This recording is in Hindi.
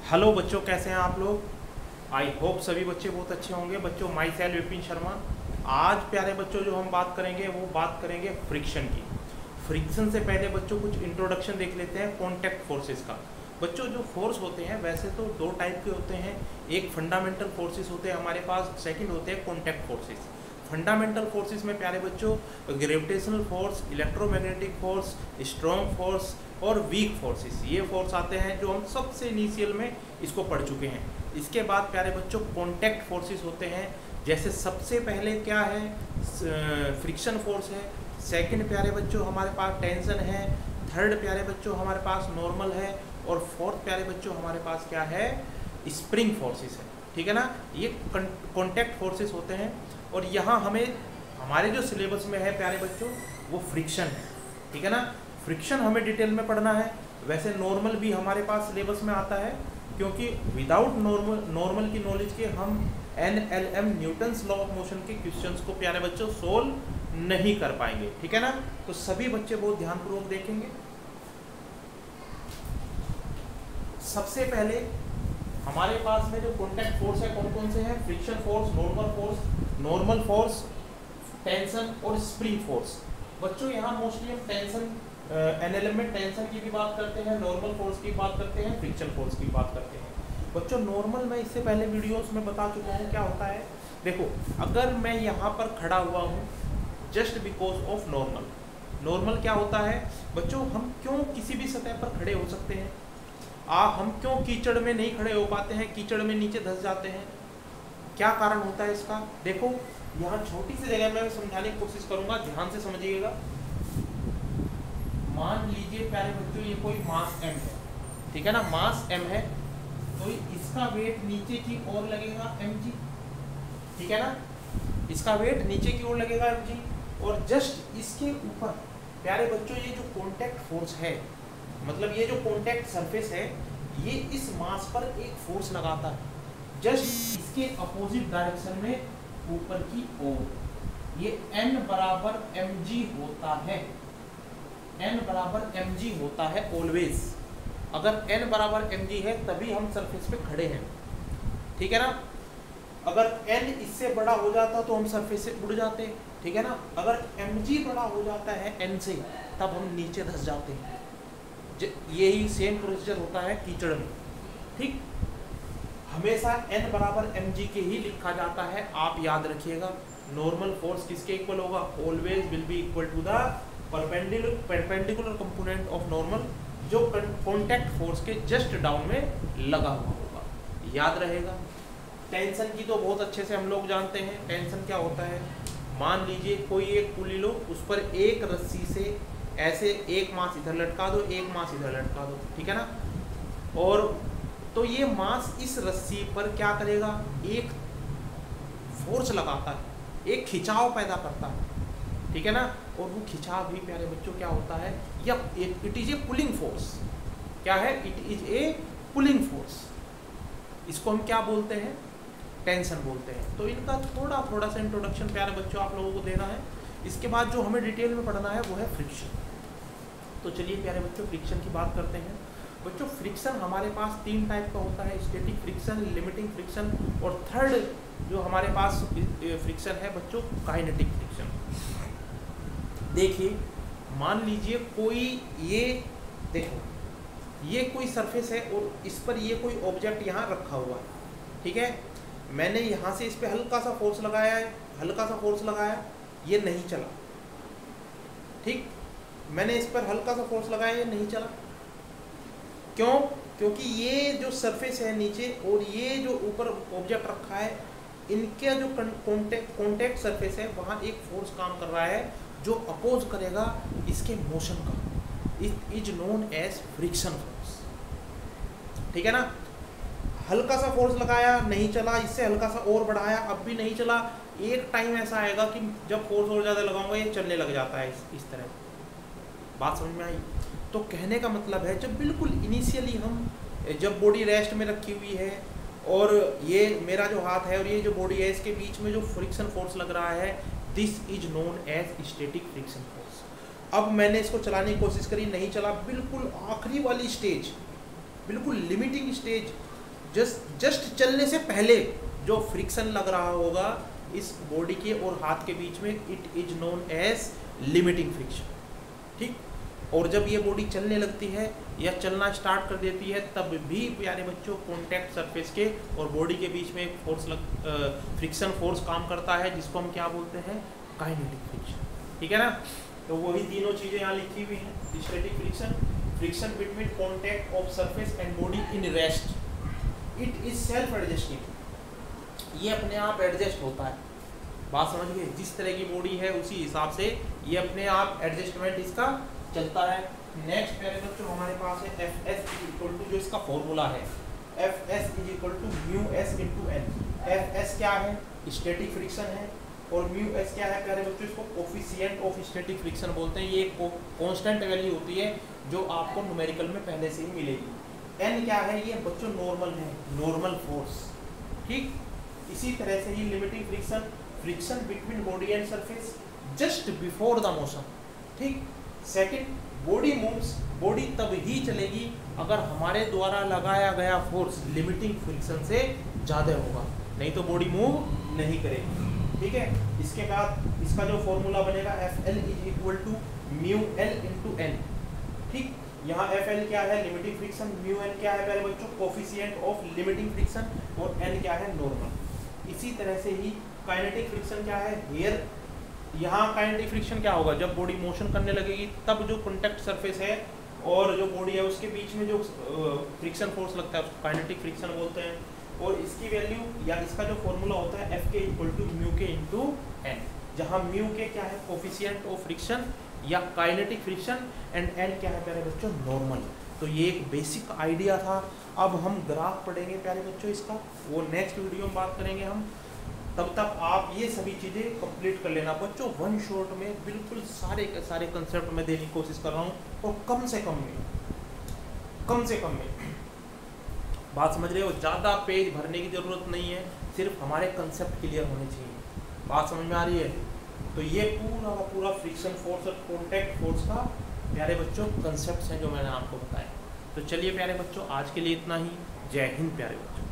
हेलो बच्चों, कैसे हैं आप लोग। आई होप सभी बच्चे बहुत अच्छे होंगे। बच्चों, माई सेल्फ विपिन शर्मा। आज प्यारे बच्चों जो हम बात करेंगे वो बात करेंगे फ्रिक्शन की। फ्रिक्शन से पहले बच्चों कुछ इंट्रोडक्शन देख लेते हैं कॉन्टैक्ट फोर्सेस का। बच्चों, जो फोर्स होते हैं वैसे तो दो टाइप के होते हैं। एक फंडामेंटल फोर्सेस होते हैं हमारे पास, सेकंड होते हैं कॉन्टैक्ट फोर्सेस। फंडामेंटल फोर्सेस में प्यारे बच्चों gravitational force, electromagnetic force, strong force और वीक फोर्सेस, ये फोर्स आते हैं जो हम सबसे इनिशियल में इसको पढ़ चुके हैं। इसके बाद प्यारे बच्चों कॉन्टैक्ट फोर्सेस होते हैं। जैसे सबसे पहले क्या है, फ्रिक्शन फोर्स है। सेकंड प्यारे बच्चों हमारे पास टेंशन है। थर्ड प्यारे बच्चों हमारे पास नॉर्मल है। और फोर्थ प्यारे बच्चों हमारे पास क्या है, स्प्रिंग फोर्सेस है। ठीक है ना, ये कॉन्टैक्ट फोर्सेस होते हैं। और यहाँ हमें हमारे जो सिलेबस में है प्यारे बच्चों वो फ्रिक्शन है। ठीक है ना, फ्रिक्शन हमें डिटेल में पढ़ना है। वैसे नॉर्मल भी हमारे पास सिलेबस में आता है, क्योंकि विदाउट नॉर्मल की नॉलेज के हम NLM Newton's law of motion के क्वेश्चंस को प्यारे बच्चों सोल्व नहीं कर पाएंगे। ठीक है ना, तो सभी बच्चे बहुत ध्यानपूर्वक देखेंगे। सबसे पहले हमारे पास में जो कॉन्टैक्ट फोर्स है कौन कौन से हैं, friction force, normal force, tension और स्प्रिंग फोर्स। बच्चों यहाँ मोस्टली हम टेंशन NLM में टेंशन की भी बात करते हैं, नॉर्मल फोर्स की बात करते हैं, फ्रिक्शन फोर्स की बात करते हैं। बच्चों नॉर्मल मैं इससे पहले वीडियोस में बता चुका हूँ क्या होता है। देखो, अगर मैं यहाँ पर खड़ा हुआ हूँ जस्ट बिकॉज ऑफ नॉर्मल क्या होता है बच्चों, हम क्यों किसी भी सतह पर खड़े हो सकते हैं। हम क्यों कीचड़ में नहीं खड़े हो पाते हैं, कीचड़ में नीचे धंस जाते हैं, क्या कारण होता है इसका। देखो यहाँ छोटी सी जगह में समझाने की कोशिश करूंगा, ध्यान से समझिएगा। मान लीजिए प्यारे बच्चों ये कोई मास m है, ठीक है ना, मास m है, तो इसका वेट नीचे की ओर लगेगा mg। ठीक है ना, इसका वेट नीचे की ओर लगेगा mg। और जस्ट इसके ऊपर प्यारे बच्चों ये जो कॉन्टैक्ट फोर्स है, मतलब ये जो कॉन्टैक्ट सरफेस है, ये इस मास पर एक फोर्स लगाता है जस्ट इसके अपोजिट डायरेक्शन में ऊपर की ओर। ये n बराबर mg होता है, n बराबर mg होता है ऑलवेज। अगर n बराबर mg है तभी हम सरफेस पे खड़े हैं। ठीक है ना, अगर n इससे बड़ा हो जाता तो हम सरफेस से उड़ जाते। ठीक है ना, अगर mg बड़ा हो जाता है n से तब हम नीचे धंस जाते हैं। यही सेम प्रोसीजर होता है कीचड़ में। ठीक, हमेशा n बराबर mg के ही लिखा जाता है, आप याद रखिएगा। नॉर्मल फोर्स किसके इक्वल होगा, always will be equal to the perpendicular component of normal, जो कॉन्टैक्ट फोर्स के जस्ट डाउन में लगा हुआ होगा, याद रहेगा। टेंशन की तो बहुत अच्छे से हम लोग जानते हैं। टेंशन क्या होता है, मान लीजिए कोई एक पुली लो, उस पर एक रस्सी से ऐसे एक मास इधर लटका दो, एक मास इधर लटका दो। ठीक है ना, और तो ये मास इस रस्सी पर क्या करेगा, एक फोर्स लगाता है, एक खिंचाव पैदा करता है। ठीक है ना, और वो खिंचाव भी प्यारे बच्चों क्या होता है, या it is a pulling force. क्या है, it is a pulling force. इसको हम क्या बोलते हैं, टेंशन बोलते हैं। तो इनका थोड़ा सा इंट्रोडक्शन प्यारे बच्चों आप लोगों को देना है। इसके बाद जो हमें डिटेल में पढ़ना है वो है फ्रिक्शन। तो चलिए प्यारे बच्चों फ्रिक्शन की बात करते हैं। बच्चों फ्रिक्शन हमारे पास तीन टाइप का होता है, स्टैटिक फ्रिक्शन, लिमिटिंग फ्रिक्शन, और थर्ड जो हमारे पास फ्रिक्शन है बच्चों, काइनेटिक फ्रिक्शन। देखिए, मान लीजिए कोई ये, देखो ये कोई सरफेस है और इस पर ये कोई ऑब्जेक्ट यहाँ रखा हुआ है। ठीक है, मैंने यहाँ से इस पर हल्का सा फोर्स लगाया, ये नहीं चला। ठीक, मैंने इस पर हल्का सा फोर्स लगाया, ये नहीं चला। क्यों, क्योंकि ये जो सरफेस है नीचे और ये जो ऊपर ऑब्जेक्ट रखा है, इनके जो कॉन्टैक्ट सरफेस है वहाँ एक फोर्स काम कर रहा है जो अपोज करेगा इसके मोशन का। It is known as friction force. ठीक है ना, हल्का सा फोर्स लगाया, नहीं चला, इससे हल्का सा और बढ़ाया, अब भी नहीं चला। एक टाइम ऐसा आएगा कि जब फोर्स और ज़्यादा लगाऊंगा ये चलने लग जाता है इस तरह। बात समझ में आई। तो कहने का मतलब है जब बिल्कुल इनिशियली जब बॉडी रेस्ट में रखी हुई है और ये मेरा जो हाथ है और ये जो बॉडी है, इसके बीच में जो फ्रिक्शन फोर्स लग रहा है, this is known as static friction force. अब मैंने इसको चलाने की कोशिश करी, नहीं चला, बिल्कुल आखिरी वाली स्टेज, बिल्कुल लिमिटिंग स्टेज, जस्ट चलने से पहले जो फ्रिक्शन लग रहा होगा इस बॉडी के और हाथ के बीच में, it is known as limiting friction. ठीक, और जब ये बॉडी चलने लगती है या चलना स्टार्ट कर देती है तब भी प्यारे बच्चों कॉन्टैक्ट सरफेस के और बॉडी के बीच में एक फ्रिक्शन फोर्स काम करता है जिसको हम क्या बोलते हैं, काइनेटिक फ्रिक्शन। ठीक है ना, तो वही तीनों चीज़ें यहाँ लिखी हुई हैं। Static friction, friction between contact of surface and body in rest, it is self adjusting, ये अपने आप एडजस्ट होता है। बात समझ गए, जिस तरह की बॉडी है उसी हिसाब से ये अपने आप एडजस्टमेंट इसका चलता है। नेक्स्ट प्यारे बच्चों हमारे पास है एफ एस इक्वल टू, जो इसका फॉर्मूला है F S is equal to mu S into N. F S क्या है, स्टैटिक फ्रिक्शन है, और म्यू एस क्या है प्यारे बच्चों, इसको कोफिशिएंट ऑफ स्टैटिक फ्रिक्शन बोलते हैं। ये एक कांस्टेंट वैल्यू होती है जो आपको न्यूमेरिकल में पहले से ही मिलेगी। एन क्या है, ये बच्चों नॉर्मल है, नॉर्मल फोर्स। ठीक, इसी तरह से ही limiting friction, friction between body and surface just before the motion. ठीक, सेकंड, बॉडी मूव्स, बॉडी तब ही चलेगी अगर हमारे द्वारा लगाया गया फोर्स लिमिटिंग फ्रिक्शन से ज़्यादा होगा, नहीं तो बॉडी मूव नहीं करेगी। ठीक है, इसके बाद इसका जो फॉर्मूला बनेगा F L is equal to mu L into N. ठीक, यहाँ एफ एल क्या है, लिमिटिंग फ्रिक्शन, म्यू एन क्या है प्यारे बच्चों, कोफिशिएंट ऑफ लिमिटिंग फ्रिक्शन, और एन क्या है, नॉर्मल। इसी तरह से ही काइनेटिक फ्रिक्शन क्या है, हियर यहाँ काइनेटिक फ्रिक्शन क्या होगा, जब बॉडी मोशन करने लगेगी तब जो कॉन्टैक्ट सरफेस है और जो बॉडी है उसके बीच में जो फ्रिक्शन फोर्स लगता है उसको काइनेटिक फ्रिक्शन बोलते हैं। और इसकी वैल्यू या इसका जो फॉर्मूला होता है एफ के इक्वल टू म्यू के इंटू एन, जहाँ म्यू के क्या है, कोफिशिएंट ऑफ फ्रिक्शन या काइनेटिक फ्रिक्शन, एंड एन क्या है प्यारे बच्चों, नॉर्मल। तो ये एक बेसिक आइडिया था। अब हम ग्राफ पढ़ेंगे प्यारे बच्चों इसका, वो नेक्स्ट वीडियो में बात करेंगे हम। तब तक आप ये सभी चीज़ें कंप्लीट कर लेना बच्चों। वन शॉट में बिल्कुल सारे के सारे कंसेप्ट मैं देने की कोशिश कर रहा हूँ, और कम से कम में बात समझ रहे हो, ज़्यादा पेज भरने की ज़रूरत नहीं है, सिर्फ हमारे कंसेप्ट क्लियर होने चाहिए। बात समझ में आ रही है? तो ये पूरा का पूरा फ्रिक्शन फोर्स और कॉन्टैक्ट फोर्स का प्यारे बच्चों कंसेप्ट हैं जो मैंने आपको बताया। तो चलिए प्यारे बच्चों, आज के लिए इतना ही। जय हिंद प्यारे बच्चों।